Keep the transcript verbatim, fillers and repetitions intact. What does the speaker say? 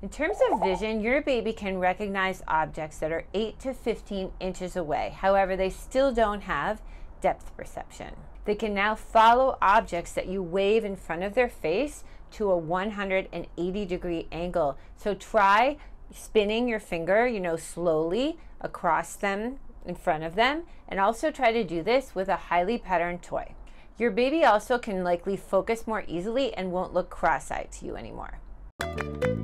In terms of vision, your baby can recognize objects that are eight to fifteen inches away. However, they still don't have depth perception. They can now follow objects that you wave in front of their face to a one hundred eighty degree angle. So try spinning your finger, you know, slowly across them in front of them, and also try to do this with a highly patterned toy. Your baby also can likely focus more easily and won't look cross-eyed to you anymore.